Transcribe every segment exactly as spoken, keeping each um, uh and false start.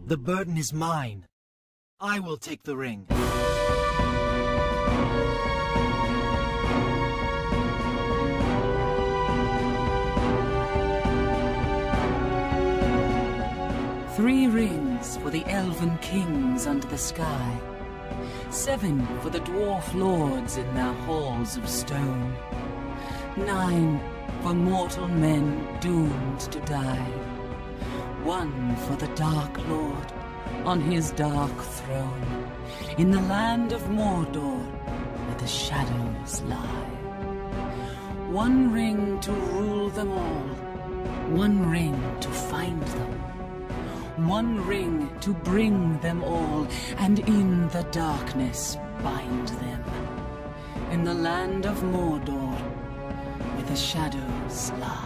The burden is mine. I will take the ring. Three rings for the elven kings under the sky. Seven for the dwarf lords in their halls of stone. Nine for mortal men doomed to die. One for the Dark Lord on his dark throne, in the land of Mordor where the shadows lie. One ring to rule them all, one ring to find them. One ring to bring them all, and in the darkness bind them. In the land of Mordor, where the shadows lie.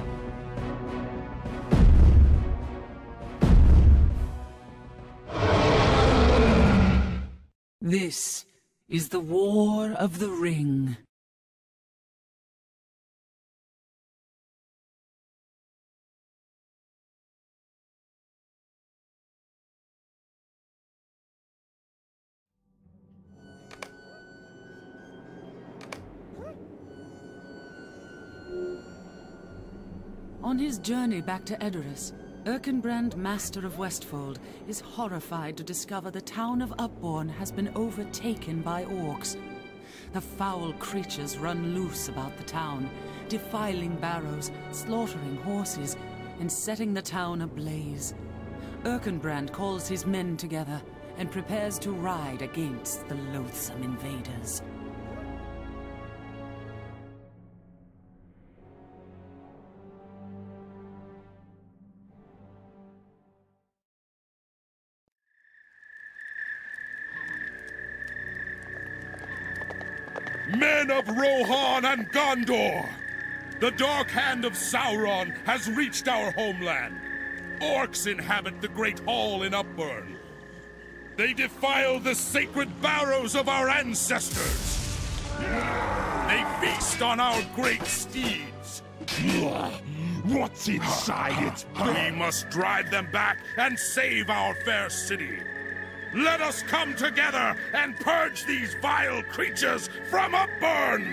This is the War of the Ring. On his journey back to Edoras, Erkenbrand, Master of Westfold, is horrified to discover the town of Upbourn has been overtaken by orcs. The foul creatures run loose about the town, defiling barrows, slaughtering horses, and setting the town ablaze. Erkenbrand calls his men together and prepares to ride against the loathsome invaders. Men of Rohan and Gondor! The dark hand of Sauron has reached our homeland. Orcs inhabit the Great Hall in Upbourn. They defile the sacred barrows of our ancestors. They feast on our great steeds. What's inside it? We must drive them back and save our fair city. Let us come together and purge these vile creatures from Upbourn!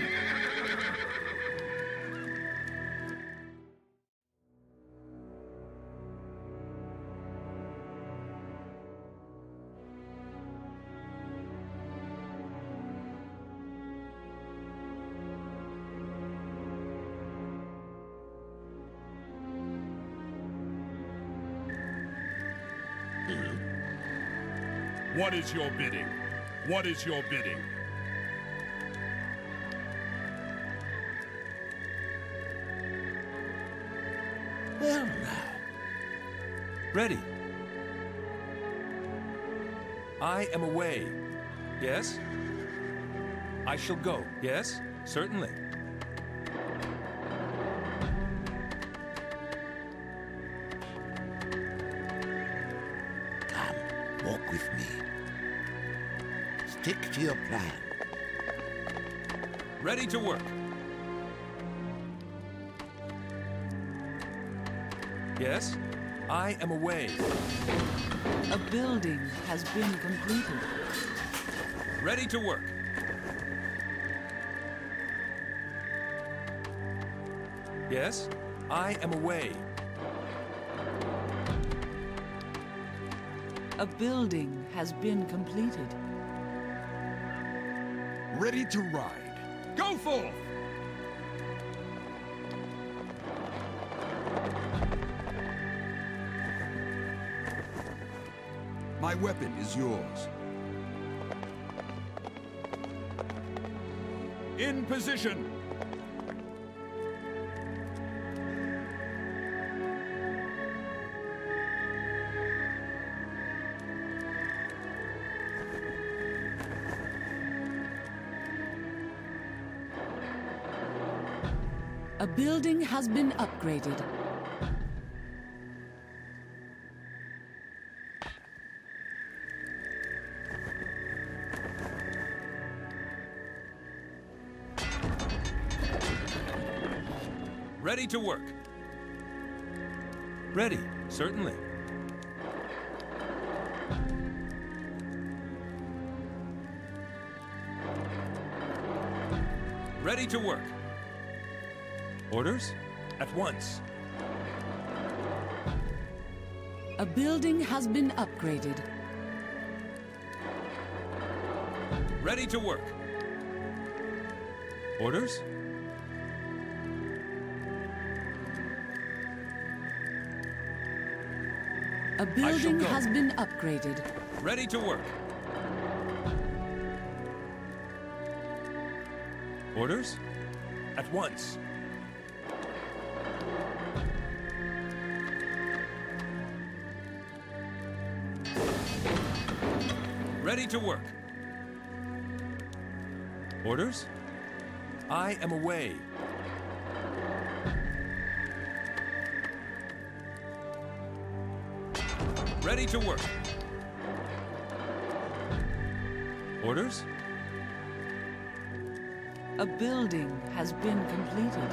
What is your bidding? What is your bidding? Well, now. Ready. I am away. Yes? I shall go. Yes? Certainly. Come, walk with me. Stick to your plan. Ready to work. Yes? I am away. A building has been completed. Ready to work. Yes? I am away. A building has been completed. Ready to ride. Go forth! My weapon is yours. In position! A building has been upgraded. Ready to work. Ready, certainly. Ready to work. Orders? At once. A building has been upgraded. Ready to work. Orders? A building go. has been upgraded. Ready to work. Orders? At once. Ready to work. Orders? I am away. Ready to work. Orders? A building has been completed.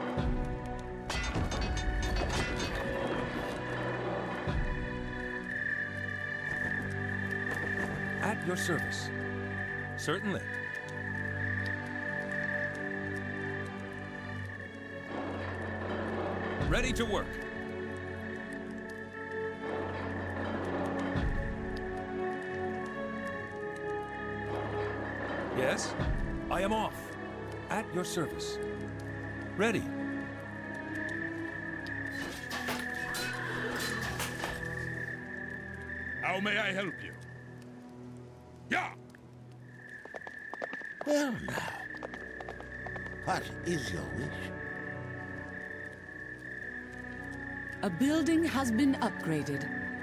At your service. Certainly. Ready to work. Yes, I am off. At your service. Ready. How may I help you? Yeah! Well now, what is your wish? A building has been upgraded.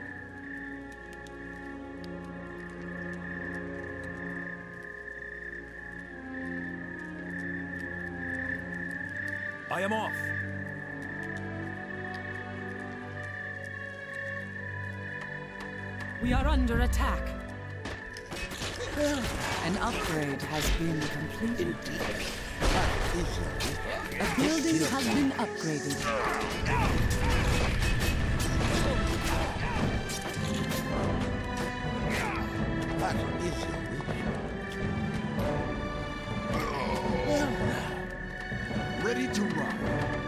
I am off. We are under attack. An upgrade has been completed. Indeed. What is your wish? A building has been upgraded. What is your wish? Well now, Ready to run.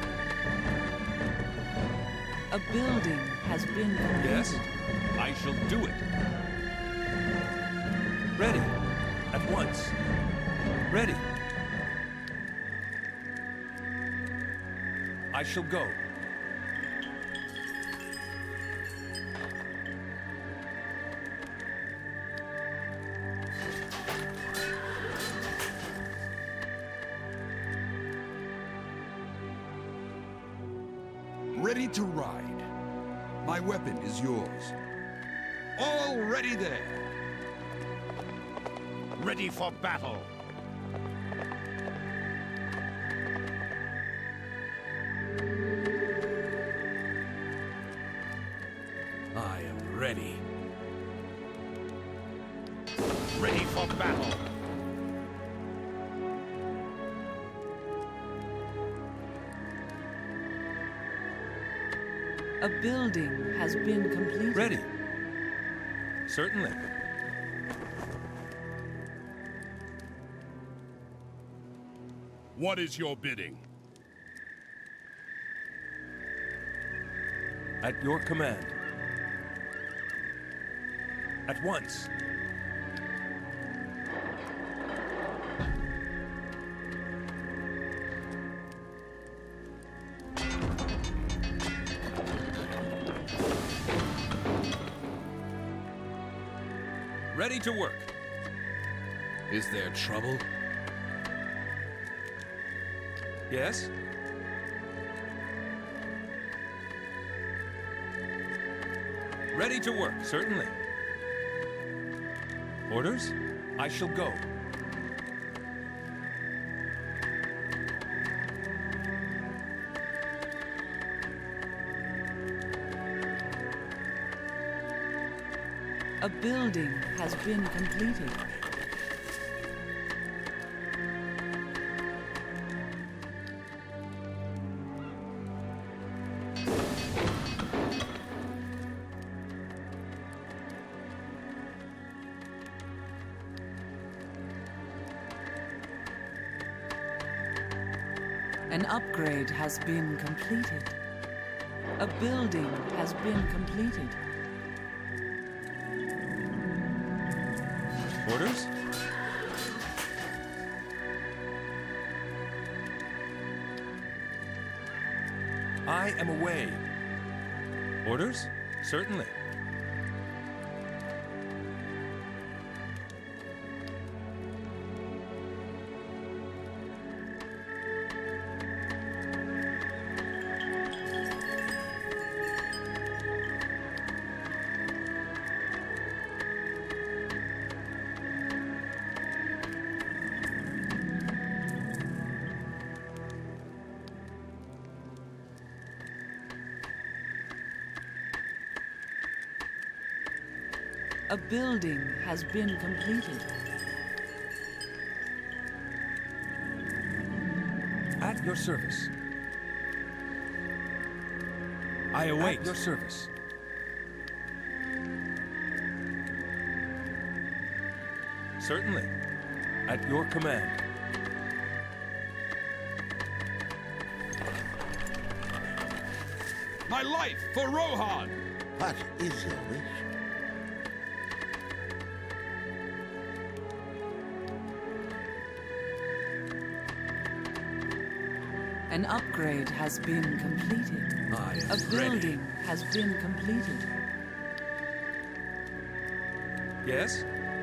A building has been completed. Yes, I shall do it. Ready. At once. Ready. I shall go. Ready to ride. My weapon is yours. Already there. ready for battle. I am ready. Ready for battle. A building has been completed. Ready. Certainly. What is your bidding? At your command. At once. Ready to work. Is there trouble? Yes? Ready to work, certainly. Orders? I shall go. A building has been completed. An upgrade has been completed. A building has been completed. Orders? I am away. Orders? Certainly. A building has been completed. At your service. I await. At your service. Certainly. At your command. My life for Rohan! What is your wish? An upgrade has been completed. I am A building has been completed. Yes?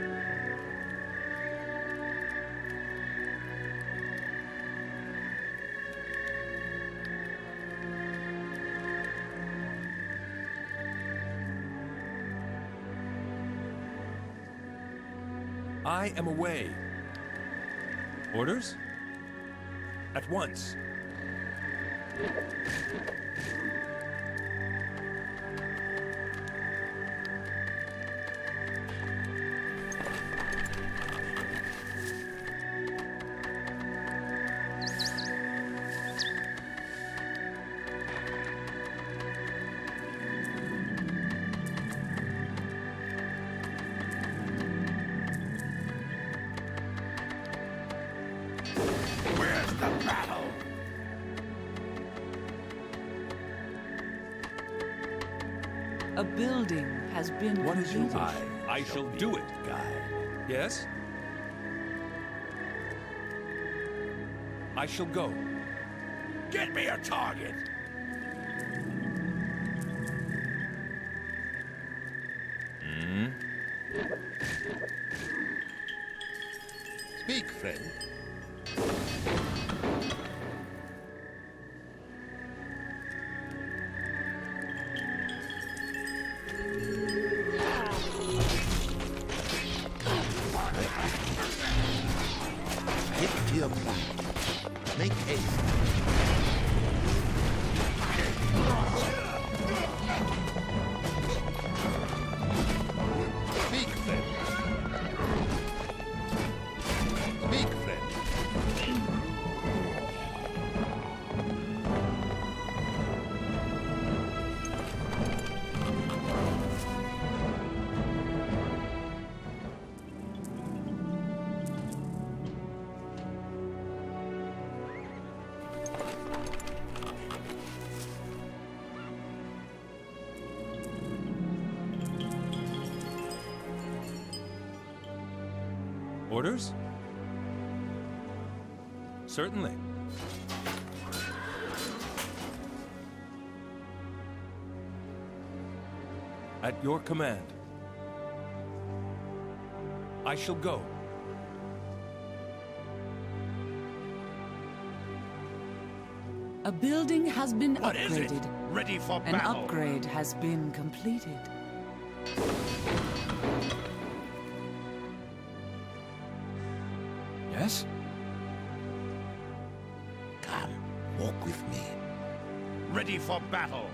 I am away. Orders? At once. Where's the battle? A building has been What is your completed. I? I shall do it, guide. Yes? I shall go. Get me a target! Hmm? Speak, friend. Get to your plan. Make haste. Speak, friend. Speak, friend. Orders? Certainly. At your command. I shall go. A building has been What is it? upgraded. Ready for An battle. upgrade has been completed. Yes? Come, walk with me. Ready for battle.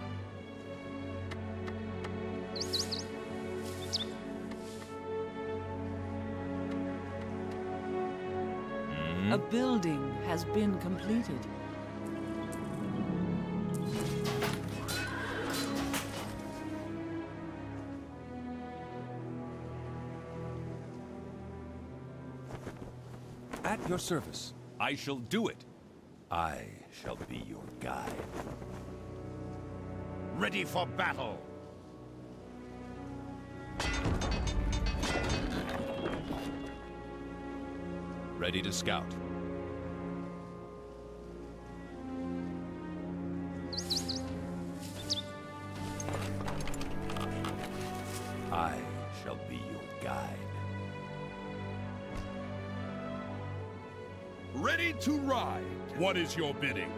A building has been completed. At your service. I shall do it. I shall be your guide. Ready for battle. Ready to scout. I shall be your guide. Ready to ride. What is your bidding?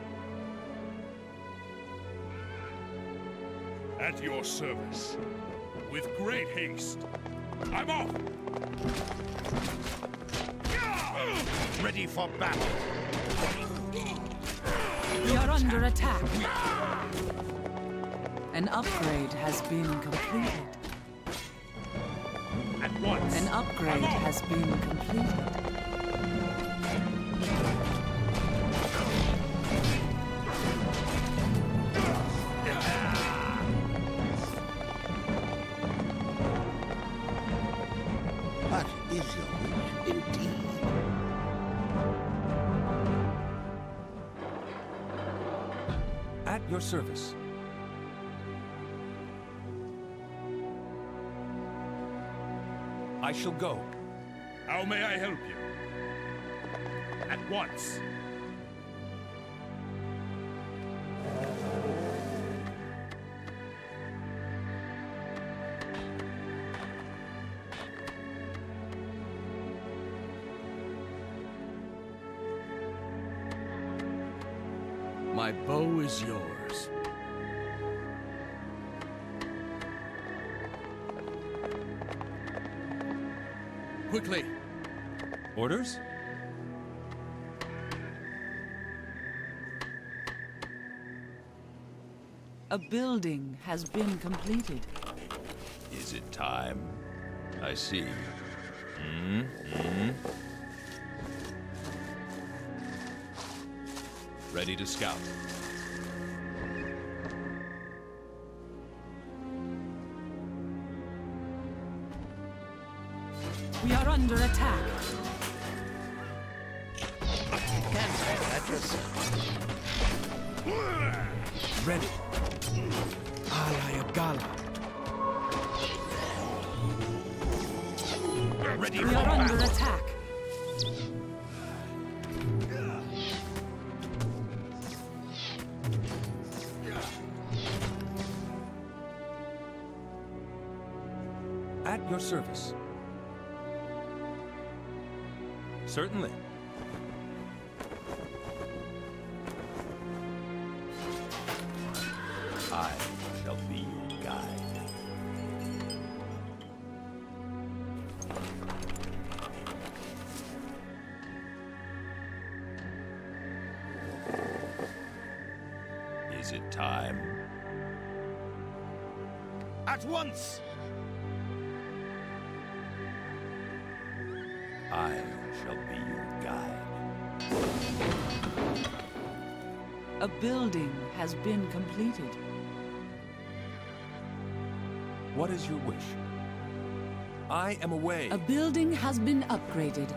At your service. With great haste. I'm off! Ready for battle. We are under attack. An upgrade has been completed. At once. An upgrade has been completed. What is your wish, indeed? At your service. I shall go. How may I help you? At once. My bow is yours. Quickly! Orders? A building has been completed. Is it time? I see. Hmm? Hmm? Ready to scout. We are under attack. Can't say that yourself. Ready. Alayagala. Ready We for are under battle. attack. At your service. Certainly. I shall be your guide. Is it time? At once! I shall be your guide. A building has been completed. What is your wish? I am away. A building has been upgraded.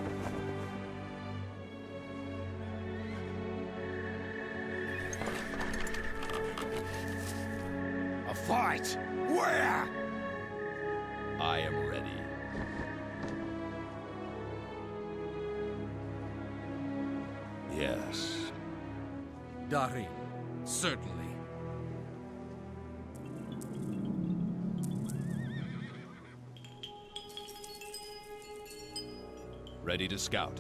A fight! Where? I am ready. Yes. Dari. Certainly. Ready to scout.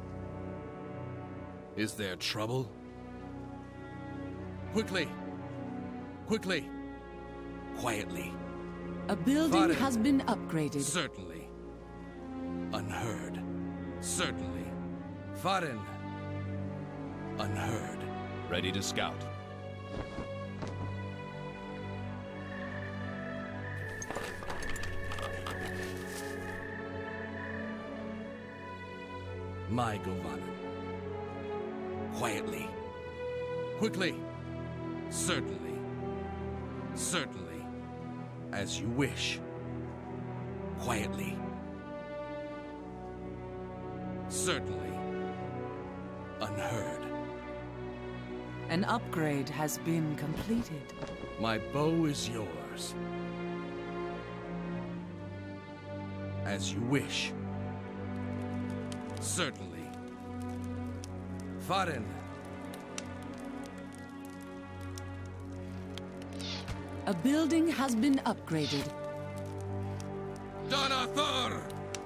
Is there trouble? Quickly! Quickly! Quietly. A building Fare. has been upgraded. Certainly. Unheard. Certainly. Farin. Unheard. Ready to scout. My Govanen. Quietly. Quickly. Certainly. Certainly. As you wish. Quietly. Certainly. Unheard. An upgrade has been completed. My bow is yours. As you wish. Certainly. Farin. A building has been upgraded. Donathar!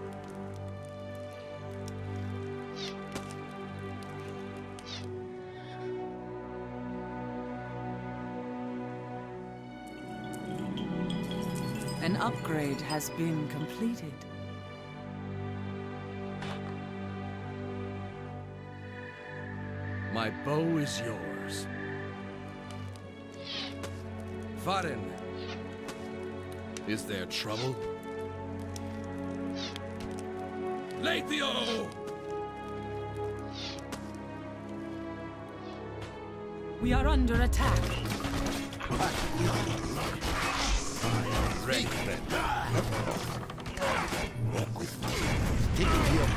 An upgrade has been completed. My bow is yours. Farin. Is there trouble? Lathio! We are under attack. Ready. Stick to your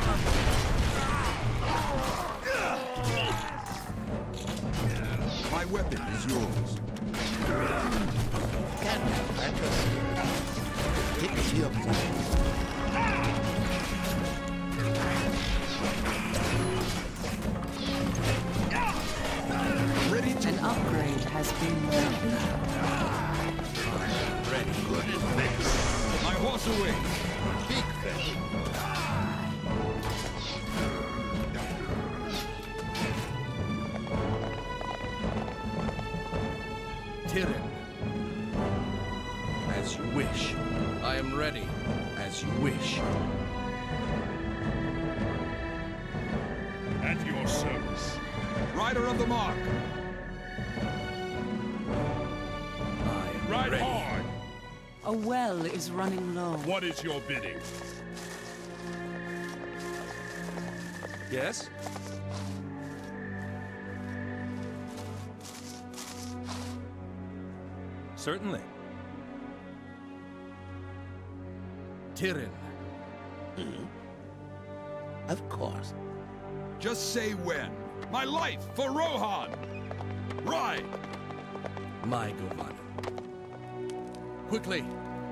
My weapon is yours. Can't have that. Stick to your Ready to An upgrade has been completed. Ready. good advance. my horse away. Big fish. Tyrion. As you wish. I am ready. As you wish. At your service. Rider of the mark. I am Ride ready. hard. A well is running low. What is your bidding? Yes? Certainly. Tyrion. Of course. Just say when. My life for Rohan. Ride. My Govanen. Quickly.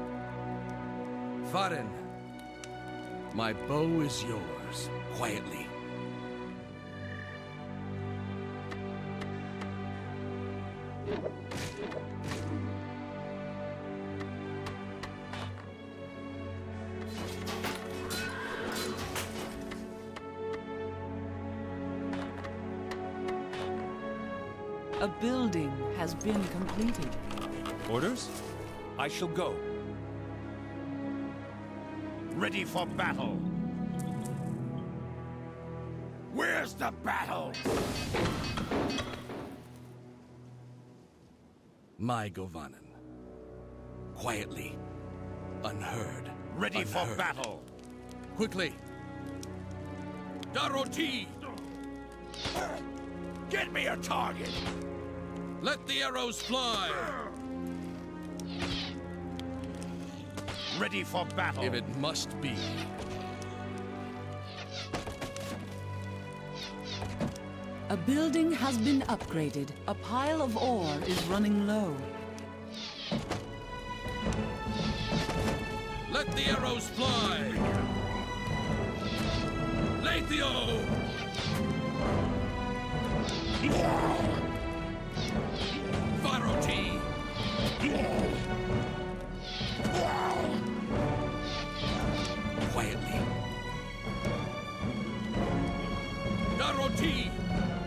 Farin. My bow is yours. Quietly. A building has been completed. Orders? I shall go. Ready for battle. Where's the battle? My Govanen. Quietly. Unheard. Ready for Unheard. battle. Quickly. Daroti! Get me a target. Let the arrows fly! Ready for battle. If it must be. A building has been upgraded. A pile of ore is running low. Let the arrows fly! Lathio! Varoti! Quietly. Daroti!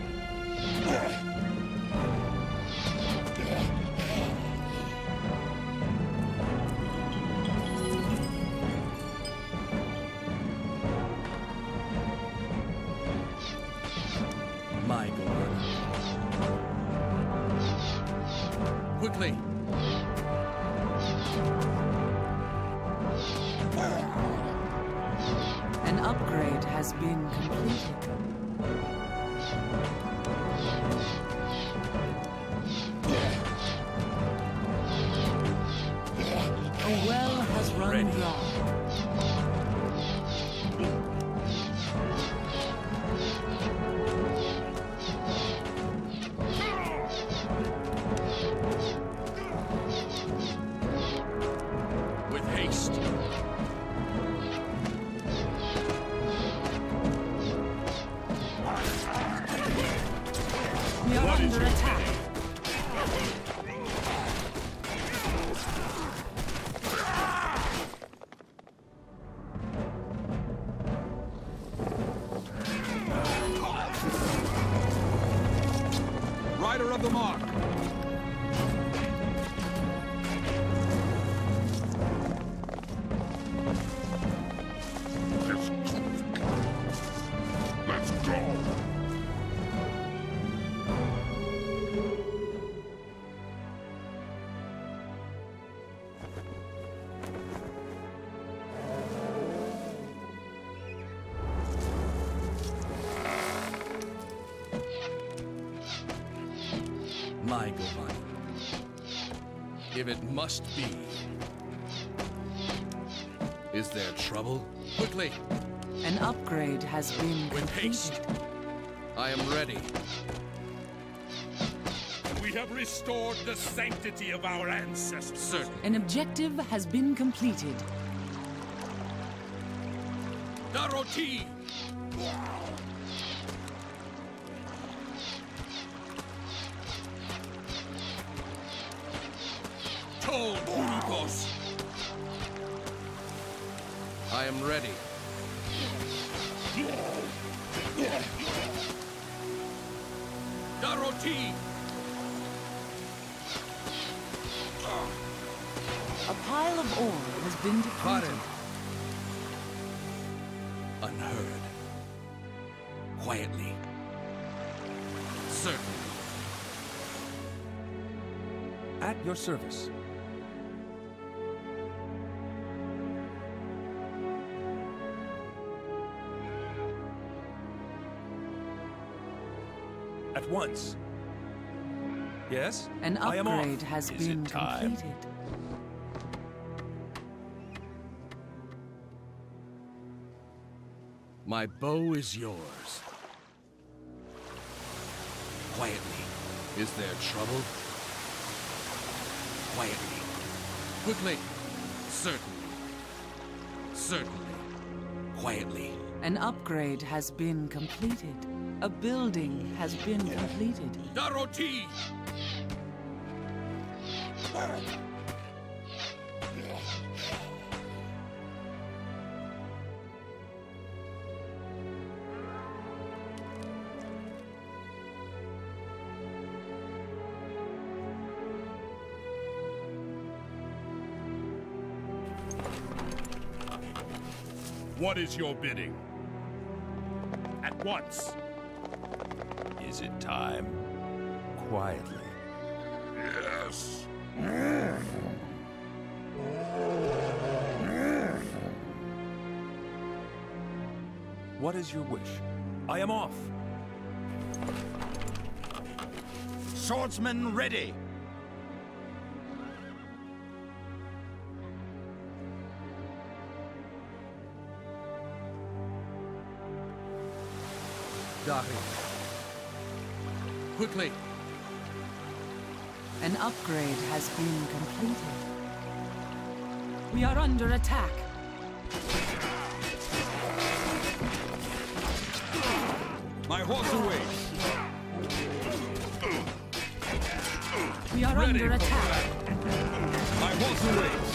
My God. Quickly. An upgrade has been completed. A well has run Ready. dry. We are What is under your attack. Rider of the mark. Let's go! My Giovanni. If it must be. Is there trouble? Quickly! An upgrade has been With completed. haste. I am ready. We have restored the sanctity of our ancestors. Certain. An objective has been completed. Daroti! Tol Burgos! I am ready. Daroti! A pile of ore has been depleted. Pardon. Unheard. Quietly. Certainly. At your service. At once. Yes? An I am off. upgrade has Is been it time? completed. My bow is yours. Quietly. Is there trouble? Quietly. Quickly. Certainly. Certainly. Quietly. An upgrade has been completed. A building has been completed. Daroti! What is your bidding? At once. Is it time? Quietly. Yes. What is your wish? I am off. Swordsman ready. Dari. Quickly. An upgrade has been completed. We are under attack. My horse awaits. We are Ready under for attack. My horse awaits.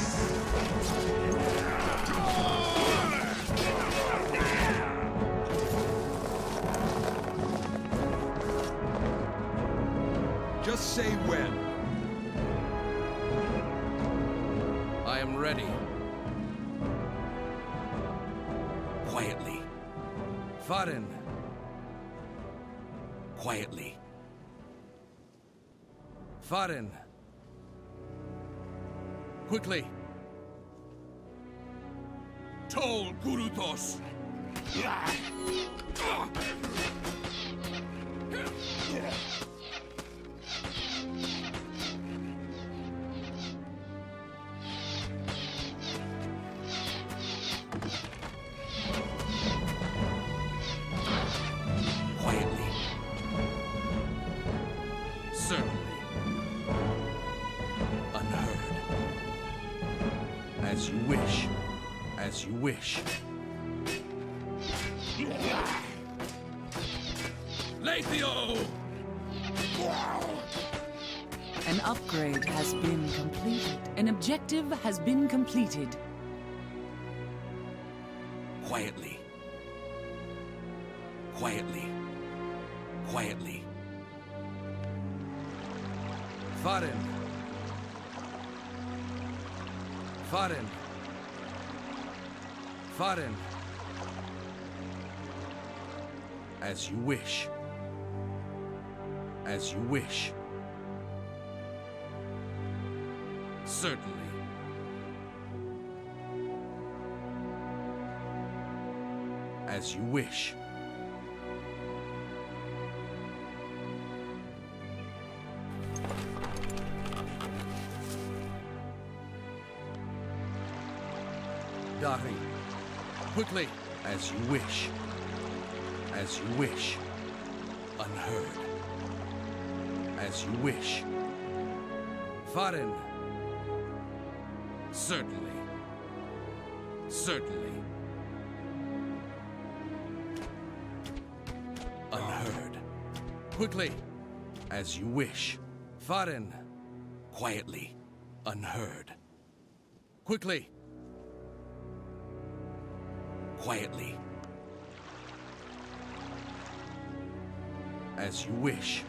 Just say when. I am ready. Quietly. Farin. Quietly. Farin. Quickly. Tol Gurutos! Quietly. Certainly. Unheard. As you wish. As you wish. Lathio! An upgrade has been completed. An objective has been completed. Quietly. Quietly. Quietly. Farin. Farin. Farin. As you wish. As you wish. Certainly. As you wish. Dari. Quickly. As you wish. As you wish. Unheard. As you wish. Farin. Certainly. Certainly. Unheard. Quickly. As you wish. Farin. Quietly. Unheard. Quickly. Quietly. As you wish.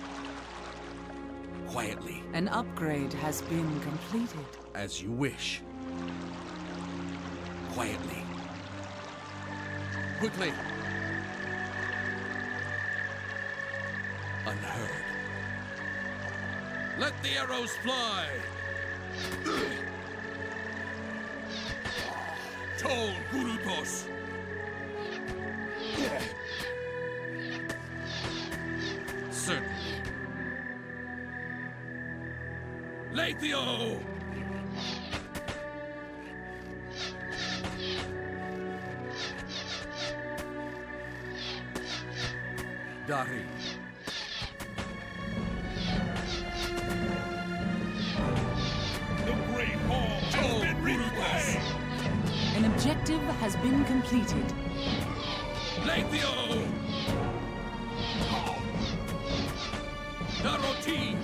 Quietly. An upgrade has been completed. As you wish. Quietly. Quickly. Unheard. Let the arrows fly! Tol Gurutos! Certainly. Lathio! Dari. The Great Hall has been reclaimed! An objective has been completed. Lathio! Daroti!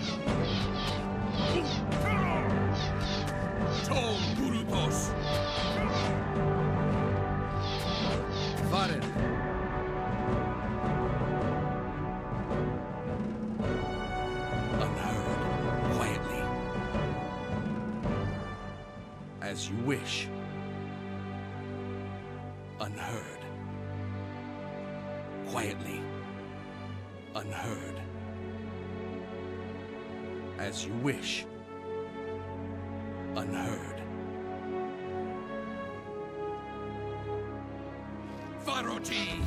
Tol Gurutos! Farin. Unheard. Quietly. As you wish. Unheard. Quietly. Unheard. As you wish. Unheard. Faroti!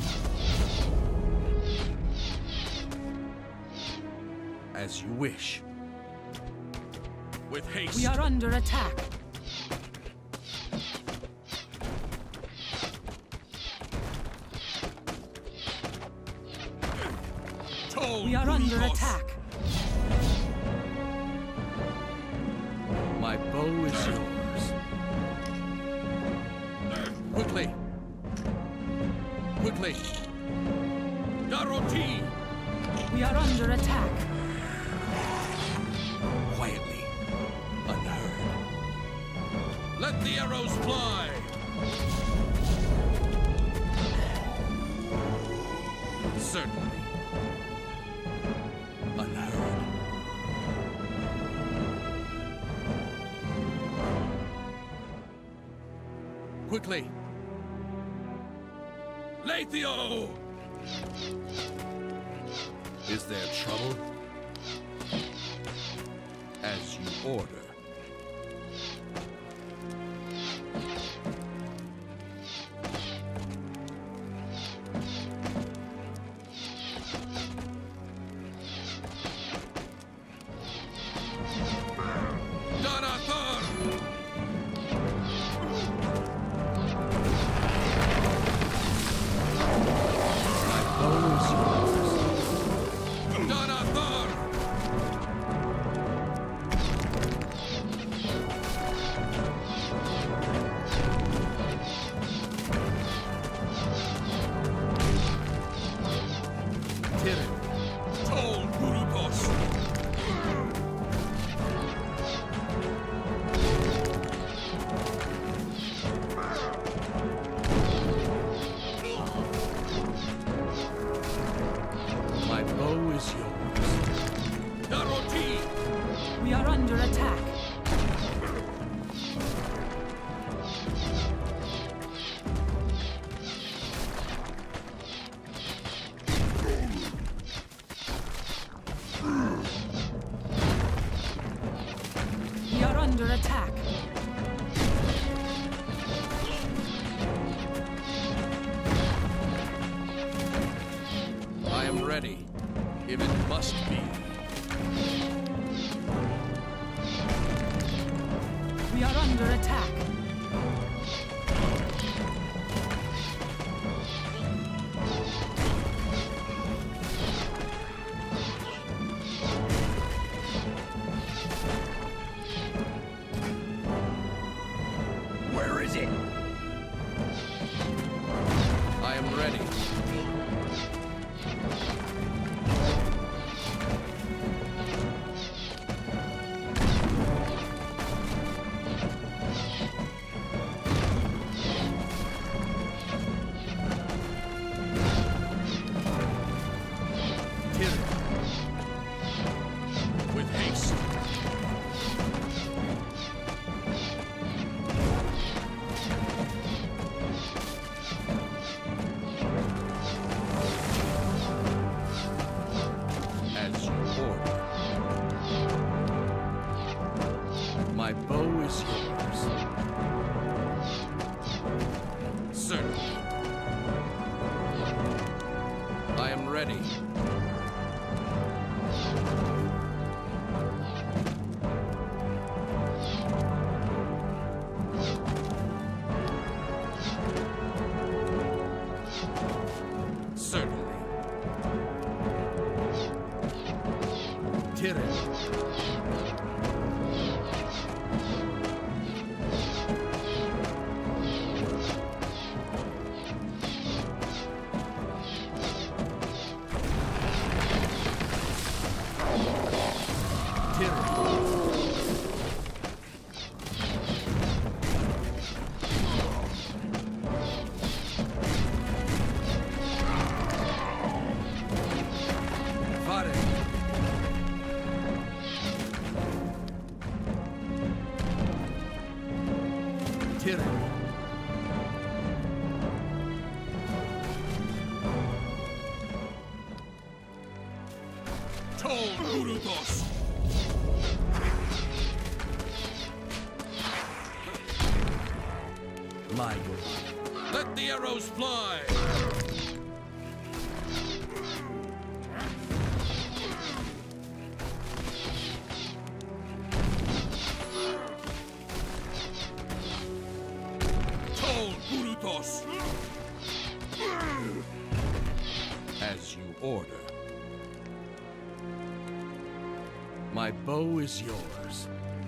As you wish. With haste! We are under attack. Tol We are under Gurutos! attack. My bow is yours. Quickly. Quickly. Daroti! We are under attack. Quietly. Unheard. Let the arrows fly! Certainly. Unheard. Quickly. Lathio! Is there trouble? As you order. Darathar! My bow is yours. Darathar! under attack. I am ready, if it must be. We are under attack. Where is it? I am ready. With haste. As you order. My bow is yours. Certainly. I am ready. Certainly. Tyranny. Tyranny. Tol Urudos. My God. Let the arrows fly. As you order. My bow is yours.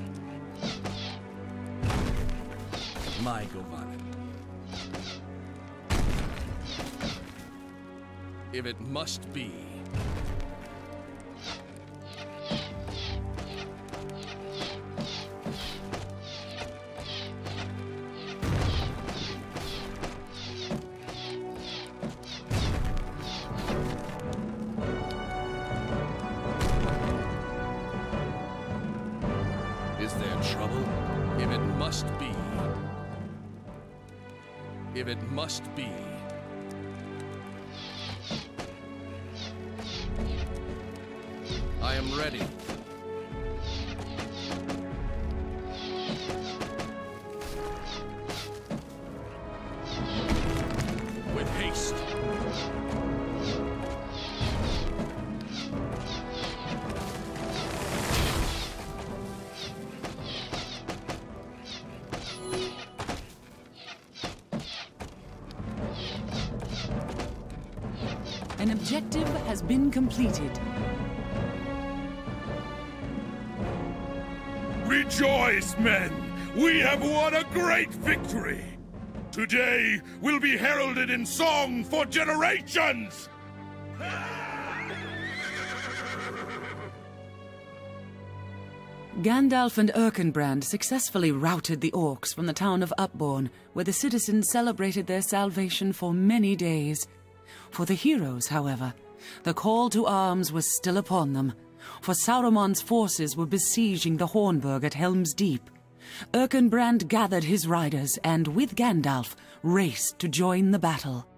My Govanen. If it must be. Is there trouble? If it must be. If it must be. I am ready. With haste. An objective has been completed. Rejoice, men! We have won a great victory! Today will be heralded in song for generations! Gandalf and Erkenbrand successfully routed the orcs from the town of Upbourn, where the citizens celebrated their salvation for many days. For the heroes, however, the call to arms was still upon them, for Sauron's forces were besieging the Hornburg at Helm's Deep. Erkenbrand gathered his riders and, with Gandalf, raced to join the battle.